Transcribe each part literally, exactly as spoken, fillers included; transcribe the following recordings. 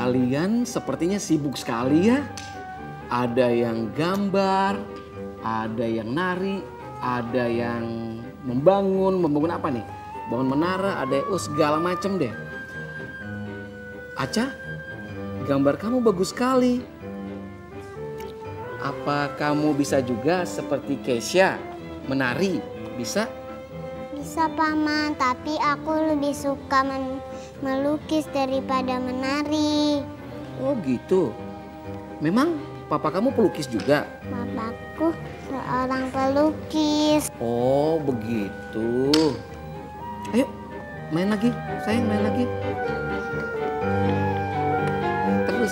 kalian sepertinya sibuk sekali ya. Ada yang gambar, ada yang nari, ada yang membangun, membangun apa nih? Bangun menara, ada oh segala macam deh. Aca, gambar kamu bagus sekali. Apa kamu bisa juga seperti Kesha menari? Bisa? Bisa Paman, tapi aku lebih suka men melukis daripada menari. Oh gitu. Memang papa kamu pelukis juga? Papaku seorang pelukis. Oh begitu. Ayo main lagi, sayang main lagi. Terus.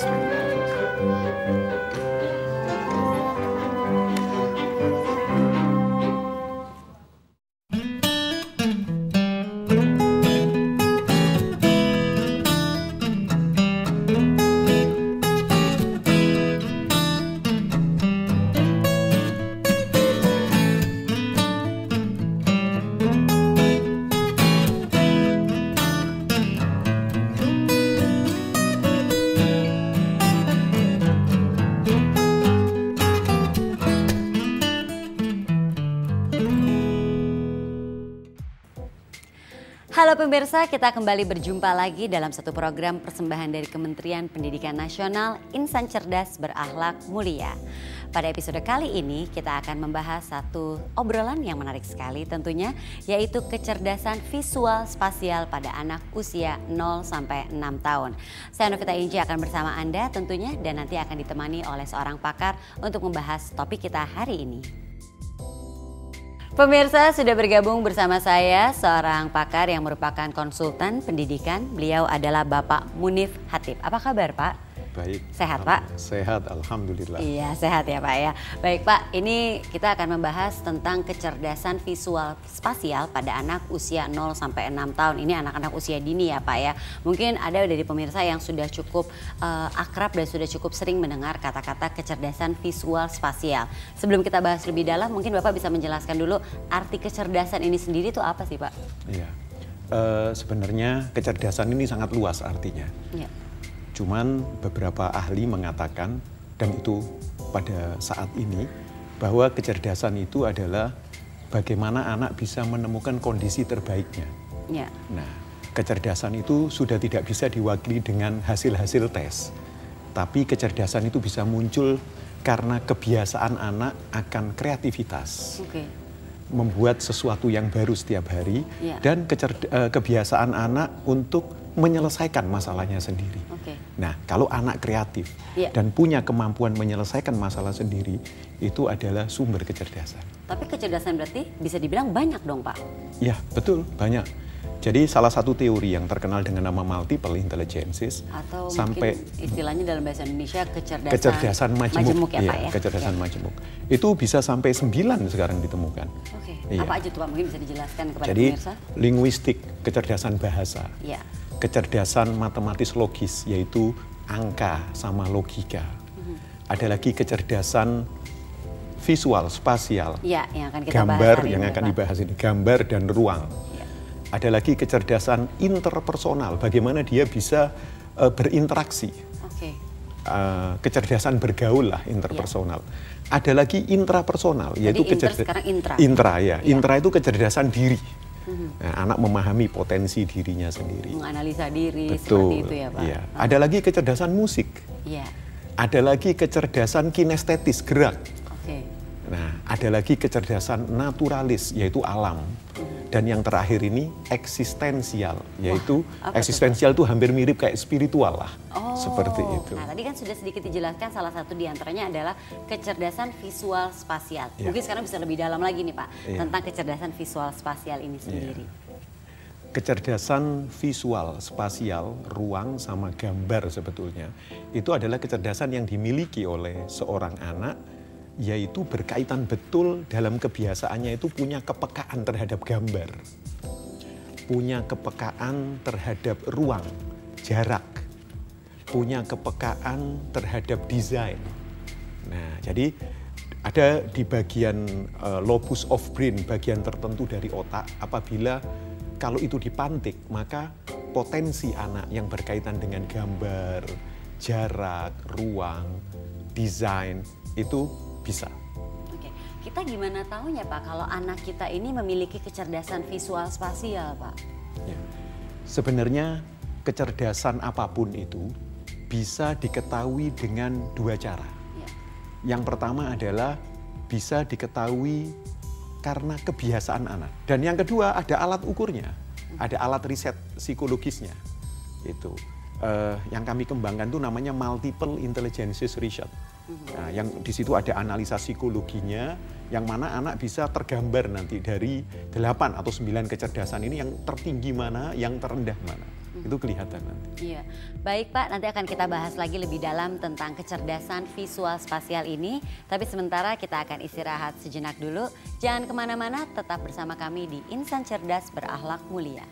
Halo pemirsa, kita kembali berjumpa lagi dalam satu program persembahan dari Kementerian Pendidikan Nasional, Insan Cerdas Berakhlak Mulia. Pada episode kali ini kita akan membahas satu obrolan yang menarik sekali tentunya, yaitu kecerdasan visual spasial pada anak usia nol sampai enam tahun. Saya Novita Inji akan bersama Anda tentunya dan nanti akan ditemani oleh seorang pakar untuk membahas topik kita hari ini. Pemirsa, sudah bergabung bersama saya seorang pakar yang merupakan konsultan pendidikan. Beliau adalah Bapak Munif Hatip. Apa kabar Pak? Baik. Sehat Pak? Sehat, alhamdulillah. Iya sehat ya Pak ya. Baik Pak, ini kita akan membahas tentang kecerdasan visual spasial pada anak usia nol sampai enam tahun. Ini anak-anak usia dini ya Pak ya. Mungkin ada dari pemirsa yang sudah cukup uh, akrab dan sudah cukup sering mendengar kata-kata kecerdasan visual spasial. Sebelum kita bahas lebih dalam, mungkin Bapak bisa menjelaskan dulu arti kecerdasan ini sendiri itu apa sih Pak? Iya, uh, sebenarnya kecerdasan ini sangat luas artinya. Iya. Cuman beberapa ahli mengatakan, dan itu pada saat ini, bahwa kecerdasan itu adalah bagaimana anak bisa menemukan kondisi terbaiknya. Ya. Nah, kecerdasan itu sudah tidak bisa diwakili dengan hasil-hasil tes. Tapi kecerdasan itu bisa muncul karena kebiasaan anak akan kreativitas. Oke. Membuat sesuatu yang baru setiap hari, ya. Dan kebiasaan anak untuk menyelesaikan masalahnya sendiri. Okay. Nah, kalau anak kreatif yeah. dan punya kemampuan menyelesaikan masalah sendiri, itu adalah sumber kecerdasan. Tapi kecerdasan berarti bisa dibilang banyak dong Pak? Ya, betul, banyak. Jadi salah satu teori yang terkenal dengan nama multiple intelligences, atau sampai mungkin istilahnya dalam bahasa Indonesia kecerdasan, kecerdasan majemuk, majemuk ya, ya Pak ya? Kecerdasan ya. majemuk. Itu bisa sampai sembilan sekarang ditemukan. Oke, iya. Apa aja tuh Pak? Mungkin bisa dijelaskan kepada Jadi, pemirsa. Jadi linguistik, kecerdasan bahasa. Ya. Kecerdasan matematis logis, yaitu angka sama logika. Mm-hmm. Ada lagi kecerdasan visual, spasial, ya, yang akan kita gambar bahas yang ini, akan Pak. dibahas ini, gambar dan ruang. Ya. Ada lagi kecerdasan interpersonal, bagaimana dia bisa uh, berinteraksi. Okay. Uh, kecerdasan bergaul lah, interpersonal. Ya. Ada lagi intrapersonal, yaitu kecerdasan intra. intra ya. ya. Intra itu kecerdasan diri. Nah, anak memahami potensi dirinya sendiri. Menganalisa diri. Betul, seperti itu ya Pak. Ya. Oh. Ada lagi kecerdasan musik. Ya. Ada lagi kecerdasan kinestetis, gerak. Oke. Nah, ada lagi kecerdasan naturalis, yaitu alam. Hmm. Dan yang terakhir ini eksistensial, yaitu wah, eksistensial itu hampir mirip kayak spiritual lah. Oh. Seperti itu. Nah, tadi kan sudah sedikit dijelaskan, salah satu diantaranya adalah kecerdasan visual spasial. Ya. Mungkin sekarang bisa lebih dalam lagi nih Pak, ya. Tentang kecerdasan visual spasial ini sendiri. Ya. Kecerdasan visual spasial, ruang sama gambar sebetulnya, itu adalah kecerdasan yang dimiliki oleh seorang anak, yaitu berkaitan betul dalam kebiasaannya itu punya kepekaan terhadap gambar, punya kepekaan terhadap ruang, jarak, punya kepekaan terhadap desain. Nah, jadi ada di bagian uh, lobus of brain, bagian tertentu dari otak, apabila kalau itu dipantik, maka potensi anak yang berkaitan dengan gambar, jarak, ruang, desain, itu bisa. Oke, kita gimana tahunya Pak kalau anak kita ini memiliki kecerdasan visual spasial Pak? Ya. Sebenarnya kecerdasan apapun itu bisa diketahui dengan dua cara. Ya. Yang pertama adalah bisa diketahui karena kebiasaan anak. Dan yang kedua ada alat ukurnya, ada alat riset psikologisnya. Itu uh, yang kami kembangkan itu namanya multiple intelligences research. Nah, yang di situ ada analisa psikologinya, yang mana anak bisa tergambar nanti dari delapan atau sembilan kecerdasan ini yang tertinggi mana, yang terendah mana. Itu kelihatan nanti. Iya, baik Pak, nanti akan kita bahas lagi lebih dalam tentang kecerdasan visual spasial ini. Tapi sementara kita akan istirahat sejenak dulu. Jangan kemana-mana, tetap bersama kami di Insan Cerdas Berakhlak Mulia.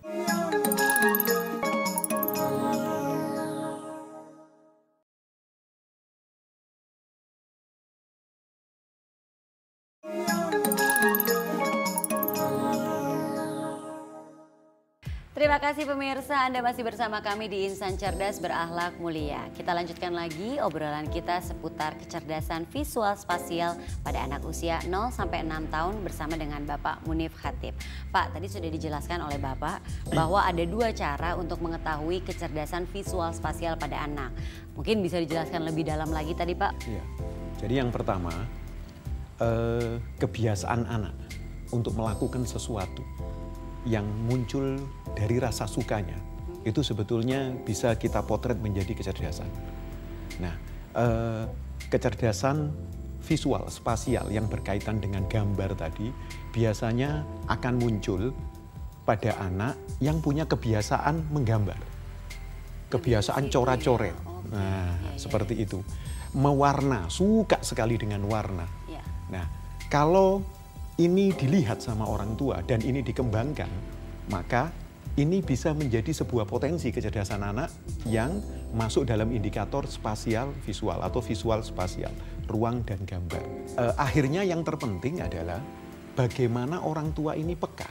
Terima kasih pemirsa, Anda masih bersama kami di Insan Cerdas Berakhlak Mulia. Kita lanjutkan lagi obrolan kita seputar kecerdasan visual spasial pada anak usia nol sampai enam tahun bersama dengan Bapak Munif Khatib. Pak, tadi sudah dijelaskan oleh Bapak bahwa ada dua cara untuk mengetahui kecerdasan visual spasial pada anak. Mungkin bisa dijelaskan lebih dalam lagi tadi Pak? Iya. Jadi yang pertama, eh, kebiasaan anak untuk melakukan sesuatu yang muncul dari rasa sukanya, itu sebetulnya bisa kita potret menjadi kecerdasan. Nah, eh, kecerdasan visual spasial yang berkaitan dengan gambar tadi biasanya akan muncul pada anak yang punya kebiasaan menggambar, kebiasaan coret-coret. Nah, seperti itu. Mewarna, suka sekali dengan warna. Nah, kalau ini dilihat sama orang tua dan ini dikembangkan, maka ini bisa menjadi sebuah potensi kecerdasan anak yang masuk dalam indikator spasial visual atau visual spasial, ruang dan gambar. E, akhirnya yang terpenting adalah bagaimana orang tua ini peka,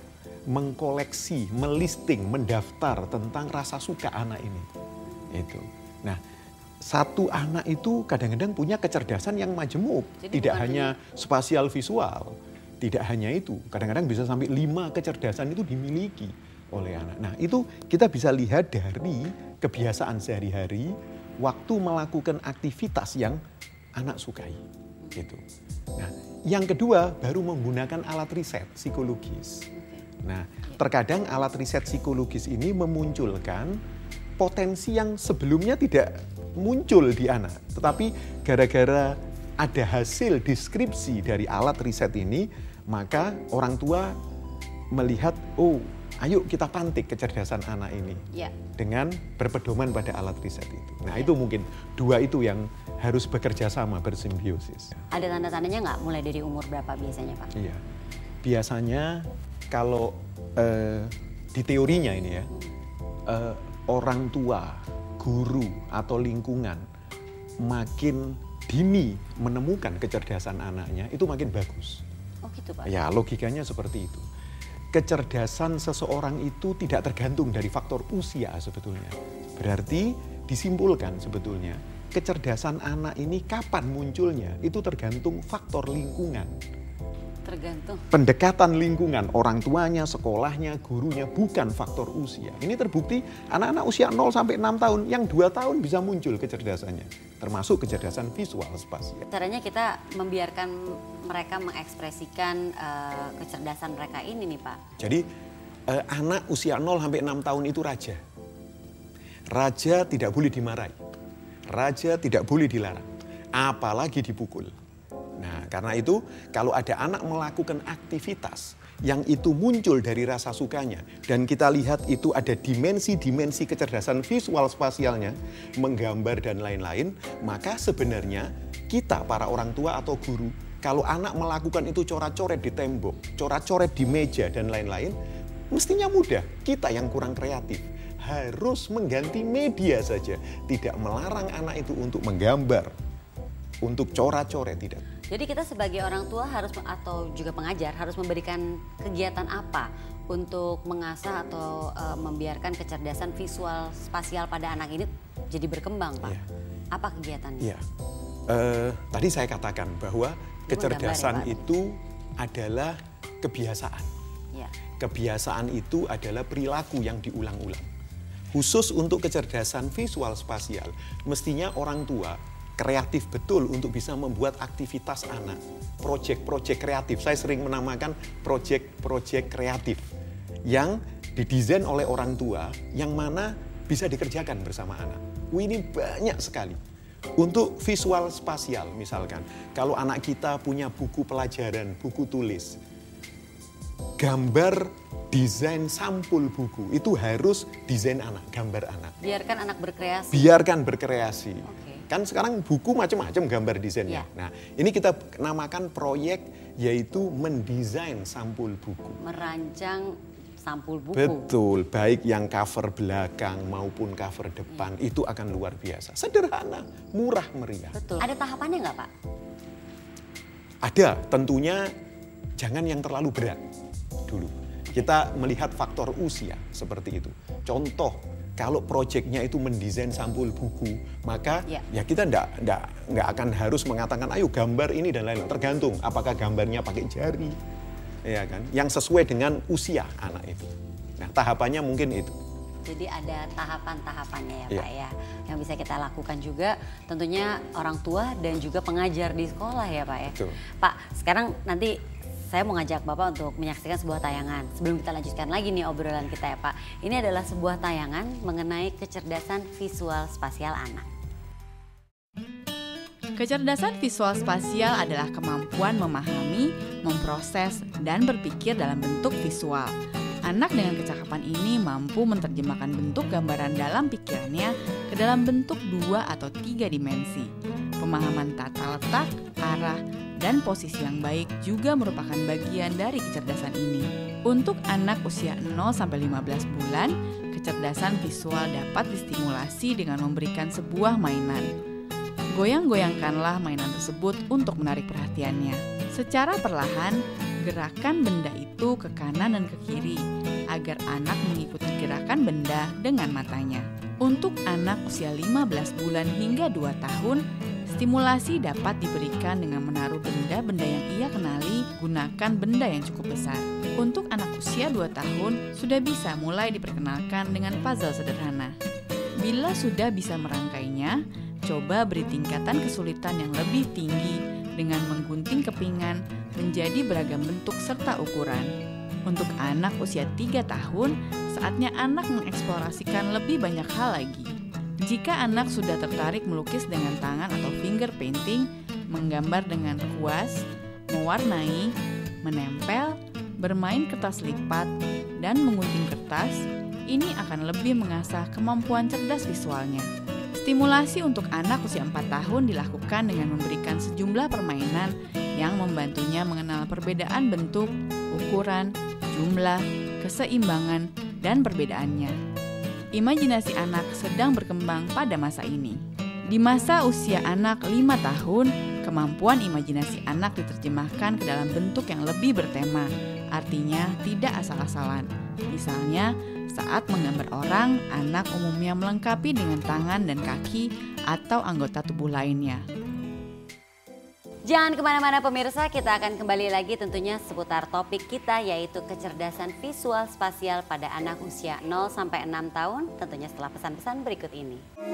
mengkoleksi, melisting, mendaftar tentang rasa suka anak ini. Itu. Nah, satu anak itu kadang-kadang punya kecerdasan yang majemuk, jadi tidak hanya spasial visual. Tidak hanya itu, kadang-kadang bisa sampai lima kecerdasan itu dimiliki oleh anak. Nah, itu kita bisa lihat dari kebiasaan sehari-hari, waktu melakukan aktivitas yang anak sukai. Gitu. Nah, yang kedua baru menggunakan alat riset psikologis. Nah, terkadang alat riset psikologis ini memunculkan potensi yang sebelumnya tidak muncul di anak. Tetapi gara-gara ada hasil deskripsi dari alat riset ini, maka orang tua melihat, oh ayo kita pantik kecerdasan anak ini ya, dengan berpedoman pada alat riset itu. Nah ya, itu mungkin dua itu yang harus bekerja sama, bersimbiosis. Ada tanda-tandanya nggak mulai dari umur berapa biasanya Pak? Iya, biasanya kalau eh, di teorinya ini ya, eh, orang tua, guru atau lingkungan makin dini menemukan kecerdasan anaknya itu makin bagus. Oh gitu Pak? Ya, logikanya seperti itu. Kecerdasan seseorang itu tidak tergantung dari faktor usia sebetulnya. Berarti disimpulkan sebetulnya kecerdasan anak ini kapan munculnya itu tergantung faktor lingkungan. Tergantung. Pendekatan lingkungan, orang tuanya, sekolahnya, gurunya, bukan faktor usia. Ini terbukti anak-anak usia nol sampai enam tahun, yang dua tahun bisa muncul kecerdasannya. Termasuk kecerdasan visual spasial. Caranya kita membiarkan mereka mengekspresikan uh, kecerdasan mereka ini nih Pak. Jadi uh, anak usia nol sampai enam tahun itu raja. Raja tidak boleh dimarahi. Raja tidak boleh dilarang. Apalagi dipukul. Nah, karena itu kalau ada anak melakukan aktivitas yang itu muncul dari rasa sukanya dan kita lihat itu ada dimensi-dimensi kecerdasan visual spasialnya, menggambar dan lain-lain, maka sebenarnya kita para orang tua atau guru, kalau anak melakukan itu coret-coret di tembok, coret-coret di meja dan lain-lain, mestinya mudah. Kita yang kurang kreatif harus mengganti media saja, tidak melarang anak itu untuk menggambar, untuk coret-coret, tidak. Jadi kita sebagai orang tua harus atau juga pengajar harus memberikan kegiatan apa untuk mengasah atau uh, membiarkan kecerdasan visual spasial pada anak ini jadi berkembang, Pak. Ya. Apa kegiatannya? Ya. Uh, tadi saya katakan bahwa kecerdasan ya, itu adalah kebiasaan. Ya. Kebiasaan itu adalah perilaku yang diulang-ulang. Khusus untuk kecerdasan visual spasial, mestinya orang tua kreatif betul untuk bisa membuat aktivitas anak. Proyek-proyek kreatif, saya sering menamakan proyek-proyek kreatif yang didesain oleh orang tua, yang mana bisa dikerjakan bersama anak. Wih, ini banyak sekali. Untuk visual spasial misalkan, kalau anak kita punya buku pelajaran, buku tulis, gambar desain sampul buku, itu harus desain anak, gambar anak. Biarkan anak berkreasi. Biarkan berkreasi. Okay. Kan sekarang buku macam-macam gambar desainnya. Ya. Nah, ini kita namakan proyek yaitu mendesain sampul buku. Merancang sampul buku. Betul, baik yang cover belakang maupun cover depan, ya. Itu akan luar biasa. Sederhana, murah meriah. Betul. Ada tahapannya nggak, Pak? Ada, tentunya jangan yang terlalu berat dulu. Kita melihat faktor usia seperti itu. Contoh, kalau proyeknya itu mendesain sampul buku, maka ya, ya kita enggak, enggak, enggak akan harus mengatakan, ayo gambar ini dan lain-lain. Tergantung apakah gambarnya pakai jari, ya kan? Yang sesuai dengan usia anak itu. Nah, tahapannya mungkin itu. Jadi ada tahapan-tahapannya ya, ya Pak ya, yang bisa kita lakukan juga tentunya orang tua dan juga pengajar di sekolah ya Pak ya. Betul. Pak, sekarang nanti saya mau ngajak Bapak untuk menyaksikan sebuah tayangan. Sebelum kita lanjutkan lagi nih obrolan kita ya Pak. Ini adalah sebuah tayangan mengenai kecerdasan visual spasial anak. Kecerdasan visual spasial adalah kemampuan memahami, memproses, dan berpikir dalam bentuk visual. Anak dengan kecakapan ini mampu menerjemahkan bentuk gambaran dalam pikirannya ke dalam bentuk dua atau tiga dimensi. Pemahaman tata letak, arah, dan posisi yang baik juga merupakan bagian dari kecerdasan ini. Untuk anak usia nol sampai lima belas bulan, kecerdasan visual dapat distimulasi dengan memberikan sebuah mainan. Goyang-goyangkanlah mainan tersebut untuk menarik perhatiannya. Secara perlahan, gerakan benda itu ke kanan dan ke kiri, agar anak mengikuti gerakan benda dengan matanya. Untuk anak usia lima belas bulan hingga dua tahun, stimulasi dapat diberikan dengan menaruh benda-benda yang ia kenali, gunakan benda yang cukup besar. Untuk anak usia dua tahun, sudah bisa mulai diperkenalkan dengan puzzle sederhana. Bila sudah bisa merangkainya, coba beri tingkatan kesulitan yang lebih tinggi dengan menggunting kepingan menjadi beragam bentuk serta ukuran. Untuk anak usia tiga tahun, saatnya anak mengeksplorasikan lebih banyak hal lagi. Jika anak sudah tertarik melukis dengan tangan atau finger painting, menggambar dengan kuas, mewarnai, menempel, bermain kertas lipat, dan mengunting kertas, ini akan lebih mengasah kemampuan cerdas visualnya. Stimulasi untuk anak usia empat tahun dilakukan dengan memberikan sejumlah permainan yang membantunya mengenal perbedaan bentuk, ukuran, jumlah, keseimbangan, dan perbedaannya. Imajinasi anak sedang berkembang pada masa ini. Di masa usia anak lima tahun, kemampuan imajinasi anak diterjemahkan ke dalam bentuk yang lebih bertema, artinya tidak asal-asalan. Misalnya, saat menggambar orang, anak umumnya melengkapi dengan tangan dan kaki atau anggota tubuh lainnya. Jangan kemana-mana pemirsa, kita akan kembali lagi tentunya seputar topik kita yaitu kecerdasan visual spasial pada anak usia nol sampai enam tahun, tentunya setelah pesan-pesan berikut ini.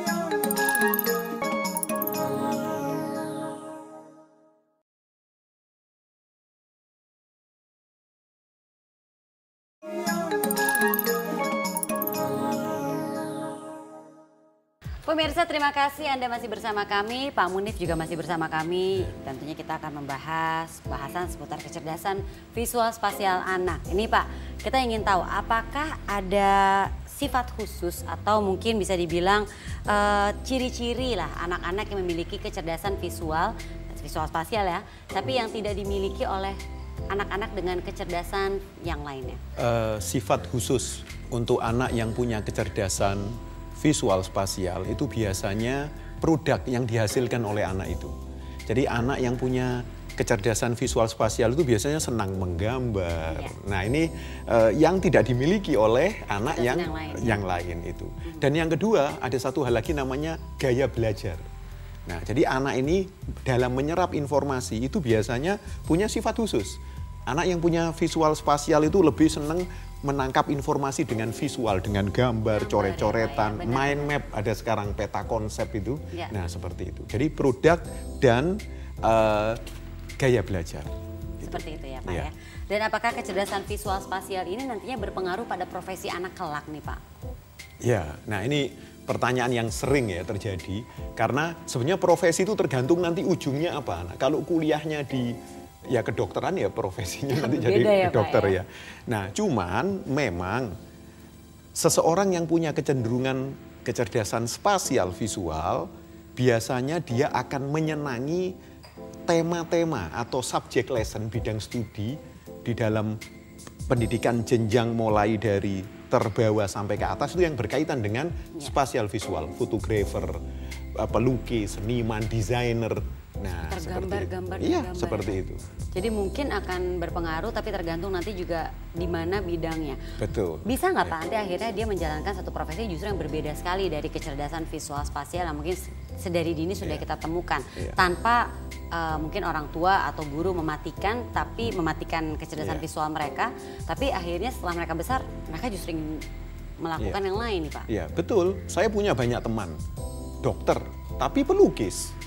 Pemirsa, terima kasih Anda masih bersama kami, Pak Munif juga masih bersama kami. Tentunya kita akan membahas bahasan seputar kecerdasan visual spasial anak. Ini Pak, kita ingin tahu apakah ada sifat khusus atau mungkin bisa dibilang uh, ciri-ciri lah anak-anak yang memiliki kecerdasan visual, visual spasial ya, tapi yang tidak dimiliki oleh anak-anak dengan kecerdasan yang lainnya. Uh, sifat khusus untuk anak yang punya kecerdasan visual spasial itu biasanya produk yang dihasilkan oleh anak itu. Jadi anak yang punya kecerdasan visual spasial itu biasanya senang menggambar. Ya. Nah ini uh, yang tidak dimiliki oleh anak yang yang lain, yang lain itu. Dan yang kedua ada satu hal lagi namanya gaya belajar. Nah jadi anak ini dalam menyerap informasi itu biasanya punya sifat khusus. Anak yang punya visual spasial itu lebih senang menangkap informasi dengan visual, dengan gambar, coret-coretan, ya, mind map, ada sekarang peta konsep itu. Ya. Nah seperti itu. Jadi produk dan uh, gaya belajar. Seperti itu ya Pak Ya. ya. Dan apakah kecerdasan visual spasial ini nantinya berpengaruh pada profesi anak kelak nih Pak? Ya, nah ini pertanyaan yang sering ya terjadi. Karena sebenarnya profesi itu tergantung nanti ujungnya apa. Nah, kalau kuliahnya di ya kedokteran ya profesinya nanti jadi ya, dokter Pak, ya. ya. Nah cuman memang seseorang yang punya kecenderungan kecerdasan spasial visual biasanya dia akan menyenangi tema-tema atau subject lesson bidang studi di dalam pendidikan jenjang mulai dari terbawah sampai ke atas itu yang berkaitan dengan ya. spasial visual, fotografer, pelukis, seniman, desainer. Nah, tergambar-gambar. Iya, gambar. seperti itu. Jadi mungkin akan berpengaruh, tapi tergantung nanti juga di mana bidangnya. Betul. Bisa nggak ya. Pak, nanti akhirnya dia menjalankan satu profesi justru yang berbeda sekali dari kecerdasan visual spasial yang mungkin sedari dini sudah ya. kita temukan. ya. Tanpa uh, mungkin orang tua atau guru mematikan, tapi mematikan kecerdasan ya. visual mereka. Tapi akhirnya setelah mereka besar, mereka justru ingin melakukan ya. yang lain nih Pak. Iya, betul. Saya punya banyak teman, dokter, tapi pelukis.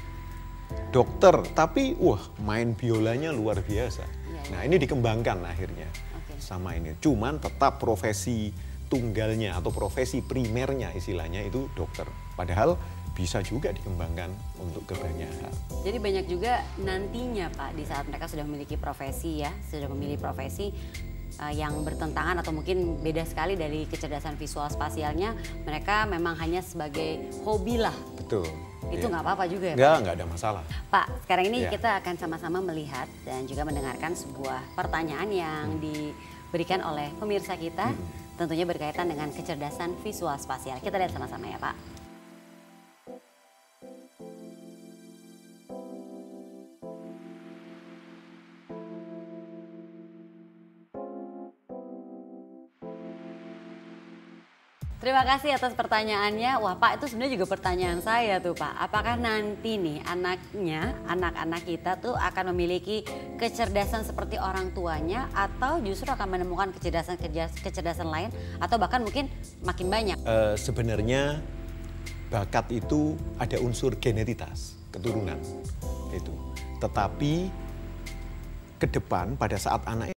Dokter, tapi wah main biolanya luar biasa. Ya, ya. Nah ini dikembangkan akhirnya Oke. sama ini. Cuman tetap profesi tunggalnya atau profesi primernya istilahnya itu dokter. Padahal bisa juga dikembangkan untuk kebanyakan hal. Jadi banyak juga nantinya Pak di saat mereka sudah memiliki profesi ya, sudah memilih profesi uh, yang bertentangan atau mungkin beda sekali dari kecerdasan visual spasialnya, mereka memang hanya sebagai hobi lah. Betul. Itu nggak ya. apa-apa juga ya Pak? Nggak, nggak ada masalah. Pak, sekarang ini Ya. kita akan sama-sama melihat dan juga mendengarkan sebuah pertanyaan yang Hmm. diberikan oleh pemirsa kita, Hmm. tentunya berkaitan dengan kecerdasan visual spasial. Kita lihat sama-sama ya Pak. Terima kasih atas pertanyaannya. Wah Pak, itu sebenarnya juga pertanyaan saya tuh Pak. Apakah nanti nih anaknya, anak-anak kita tuh akan memiliki kecerdasan seperti orang tuanya atau justru akan menemukan kecerdasan kecerdasan lain atau bahkan mungkin makin banyak? Uh, sebenarnya bakat itu ada unsur genetitas, keturunan itu. Tetapi ke depan pada saat anak